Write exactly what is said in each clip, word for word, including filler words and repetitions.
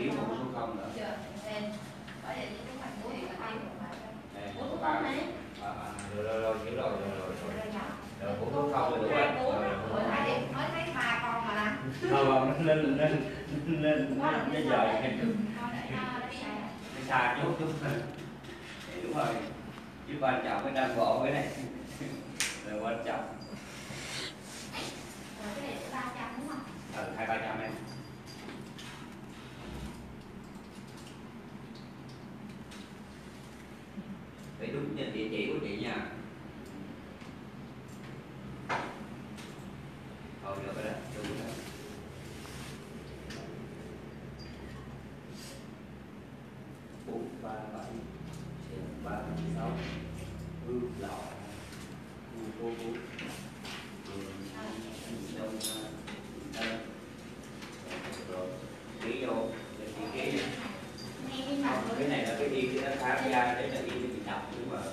thiếu một số không nữa. Bởi vậy những cái của hiện là thiếu. Bốn ba không đấy. Rồi rồi rồi hiểu rồi rồi rồi rồi bốn số không rồi đúng rồi. Rồi thấy mới thấy ba con mà làm. Không lên lên lên bây giờ cái xa chút chút đúng rồi, chứ quan trọng cái đang bộ cái này là quan trọng. Rồi cái này ba trăm đúng không? Ừ, hai ba trăm em. Để đúng địa chỉ của chị nha. Thôi được rồi đó, đúng rồi. Bốn ba bảy ba sáu hư lọ hư cô cô đông đây rồi ký vô để chị ký. Cái này là cái đi cái nó tham gia để cho đi cho chị đọc đúng mà.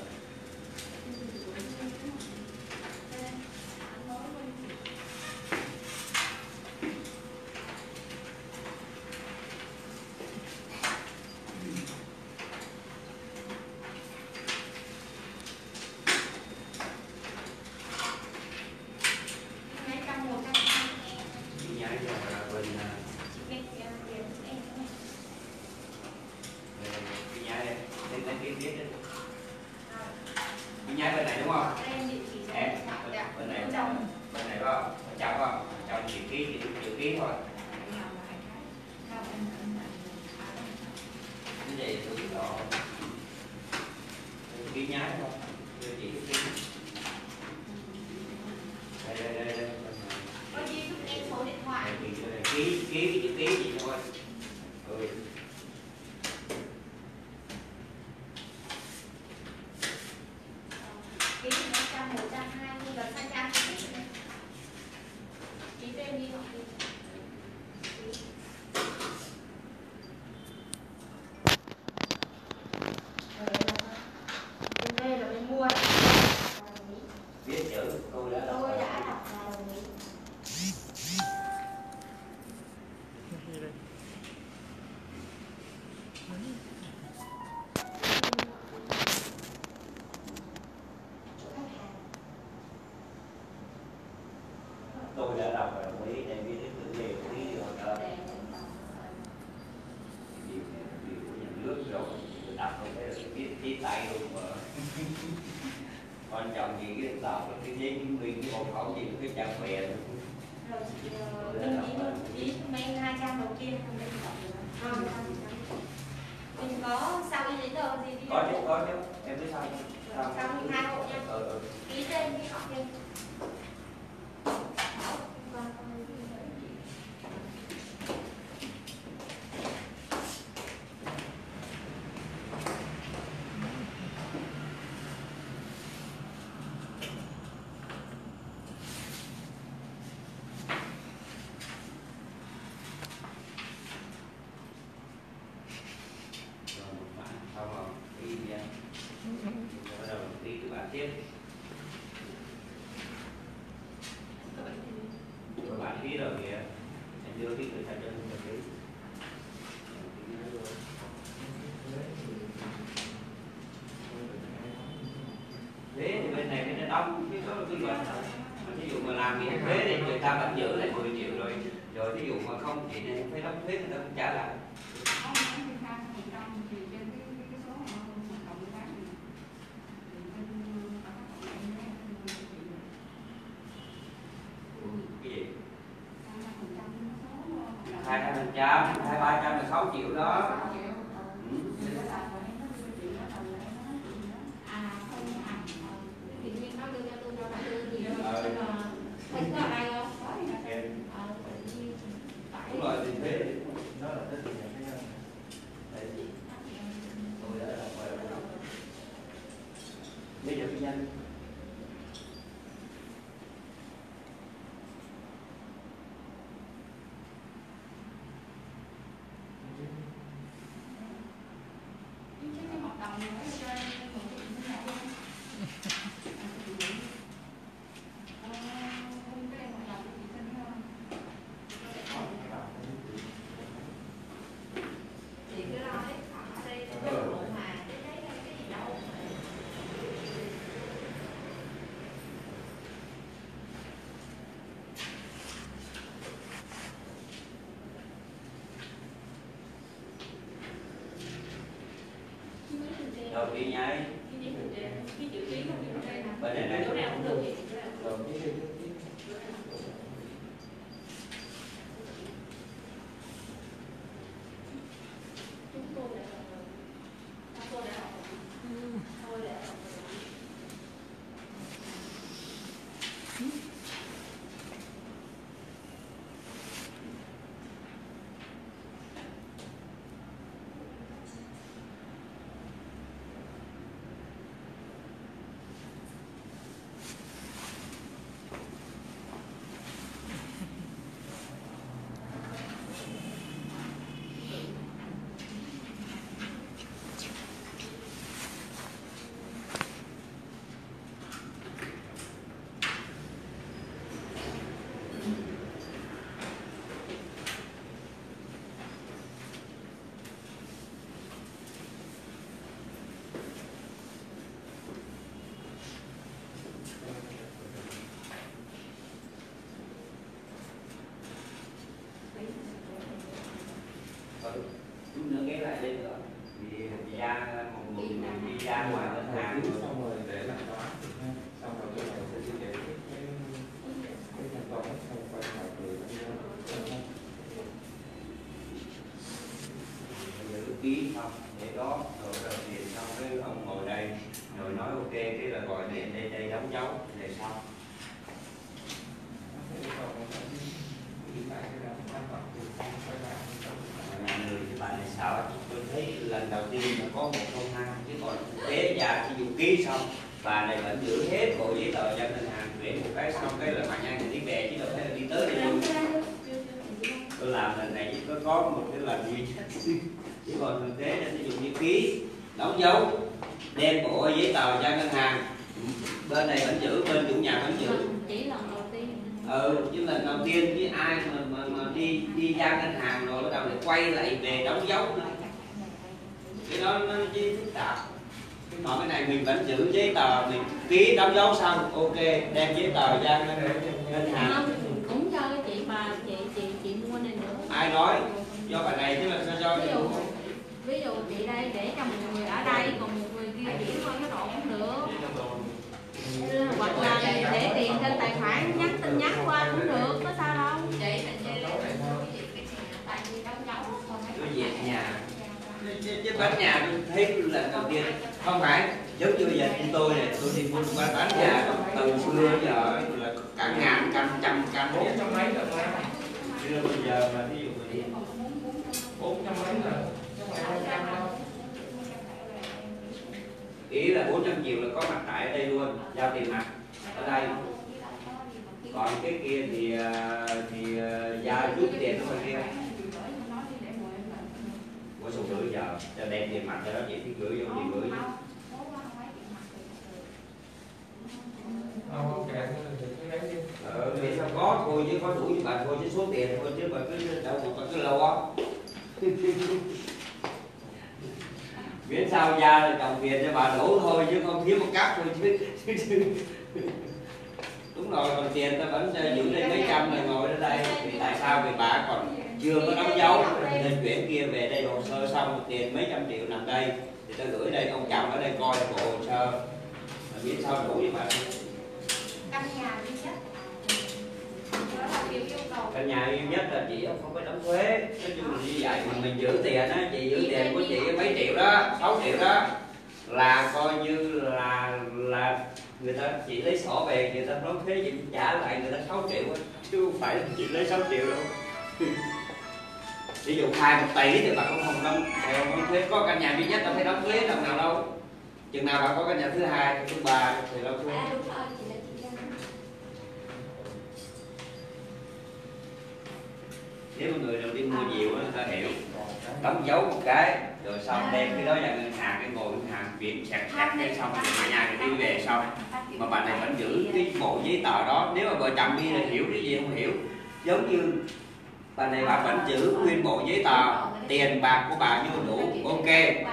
Đi nhái bên này đúng không? Em, bên này, bên này có không? Trong không? Trong chữ ký, chữ ký thôi. Như vậy tôi biết rõ. Ký nhái không? Đưa chị ký. Đây, đây, đây, đây. Có gì giúp em số điện thoại. Ký, ký, chữ ký gì thôi. Ừ. Ký một trăm, một trăm hai mươi là hai trăm. Ký tên đi học đi. Bên đây là bên mua. Viết chữ tôi đã đọc. Tôi đã đọc là đồng ý. Tôi đã đọc và đồng ý để viết đến tự đề của ý rồi đó. Điều này là điều của nhà nước rồi, tôi đọc không thấy là viết viết tay luôn mà. Quan trọng gì cái đọc cái giấy chứng minh cái hộ khẩu gì cái trang bè rồi. Rồi mình ý mấy hai trăm đầu tiên không được đọc được. Mình có sao cái giấy tờ gì đi? Có chứ, có chứ, em biết sao. Sao hai hộ nha. Ừ, ừ. Ký tên đi học thêm. Xong rồi, đi nha. Bắt đầu đi từ bạn tiếp. Các bạn ký rồi kìa. Em đưa ký người ta cho mình ký. Thế thì bên này nó đóng cái số cái bệnh. Ví dụ mà làm gì thuế thì người ta vẫn giữ lại mười triệu rồi. Rồi ví dụ mà không chị này phải đóng thuế người ta cũng trả lại. Cái gì? Hai phần trăm, hai ba trăm là sáu triệu đó. Ừ. Đúng rồi, thì thuế đó là cái gì này đây tôi đã đọc rồi. Bây giờ cái nhanh đâu đi nhái cái chữ ký không được đây nè. bên này này Chỗ nào cũng được vậy. Chỗ nào cũng được. Chúng tôi là tôi đã học. Tôi đã học. chút nữa ghé lại đây nữa thì đi ra một người đi ra ngoài ngân hàng rồi xong rồi để làm toán xong rồi tôi này sẽ đi giải quyết cái cái thanh toán xong quay lại rồi giữ ký xong để đó rồi rồi tiền xong cái ông ngồi đây rồi nói ok cái là gọi điện đây đây đóng dấu để xong người thì bạn này sợ tôi thấy lần đầu tiên mà có một không hai chứ còn thực tế già chỉ dùng ký xong bà này vẫn giữ hết bộ giấy tờ cho ngân hàng chuyển một cái xong cái là bạn nhanh thì đi về chứ đâu phải là đi tới đi luôn. Tôi làm lần này chỉ có có một cái lần duy nhất chứ còn thực tế là sử dụng như ký đóng dấu đem bộ giấy tờ cho ngân hàng bên này vẫn giữ bên chủ nhà vẫn giữ Chỉ lần đầu tiên. ừ chứ lần đầu tiên với ai mà, mà, mà đi đi ra ngân hàng rồi bắt đầu lại quay lại về đóng dấu nữa cái đó nó chỉ phức tạp còn cái này mình vẫn giữ giấy tờ mình ký đóng dấu xong ok đem giấy tờ ra ngân hàng Không, cũng cho cái chị bà chị chị chị mua này nữa. ai nói do bà này chứ là sao cho Ví dụ ví dụ chị đây để cho một người ở đây còn một người kia chỉ qua cái độ cũng được. Hoặc là để tiền trên tài khoản nhắn tin nhắn qua cũng được, có sao đâu. Chị mình tại vì đóng dấu tôi về nhà chứ, chứ bán nhà tôi thấy lần đầu tiên không phải giống như bây giờ chúng tôi này tôi đi mua bán bán nhà từ xưa giờ là cả ngàn căn trăm căn bốn trăm mấy lần chưa bây giờ mà ví dụ mà đi bốn trăm mấy lần ý là bốn trăm triệu là có mặt tại ở đây luôn giao tiền mặt ở đây còn cái kia thì thì giao rút tiền ở ngoài kia của số gửi giờ cho đem tiền mặt cho đó chỉ thì gửi vô thì gửi ờ thì sao có thôi chứ có đủ với bà thôi chứ số tiền thôi chứ bà cứ đâu bà cứ lâu á miễn sao ra là chồng tiền cho bà đủ thôi chứ không thiếu một cáp thôi chứ, chứ, chứ. Đúng rồi còn tiền ta vẫn giữ lên mấy trăm là ngồi ở đây thì tại sao vì bà còn chưa có đóng dấu nên chuyển kia về đây hồ sơ xong tiền mấy trăm triệu nằm đây thì ta gửi đây ông chồng ở đây coi bộ hồ sơ miễn sao đủ với bà căn nhà duy nhất. Đó là điều yêu cầu. căn nhà duy nhất là chị không phải đóng thuế nói chung là như vậy mà mình giữ tiền á chị giữ tiền của chị mấy triệu đó sáu triệu đó là coi như là là người ta chỉ lấy sổ về người ta đóng thuế chị trả lại người ta sáu triệu á chứ không phải là chị lấy sáu triệu đâu ví dụ hai một tỷ thì bà cũng không đóng không thuế có căn nhà duy nhất đâu phải đóng thuế đồng nào đâu chừng nào bà có căn nhà thứ hai thứ ba thì đóng thuế. Nếu người nào đi mua nhiều người ta hiểu đóng dấu một cái rồi xong đem cái đó ra ngân hàng cái ngồi ngân hàng chuyển sạc sạc cái xong rồi cả nhà đi về xong mà bà này vẫn giữ cái bộ giấy tờ đó nếu mà vợ chồng đi là hiểu cái gì không hiểu giống như bà này bà vẫn giữ nguyên bộ giấy tờ tiền bạc của bà như đủ ok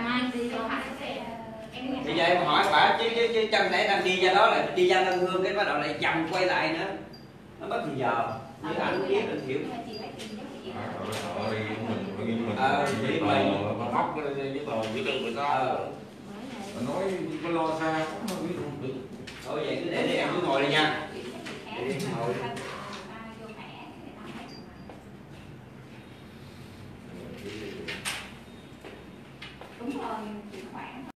bây giờ em hỏi bà chứ chứ chứ chẳng lẽ đang đi ra đó lại đi ra Tân Hương cái bắt đầu lại chậm quay lại nữa nó mất thì giờ như anh biết anh hiểu mình mình ờ, giấy tờ móc cái giấy tờ giấy tờ người ta có lo xa mà ví dụ được. Thôi vậy cứ để đây em cứ ngồi đây nha. Để đi ngồi. Đúng rồi.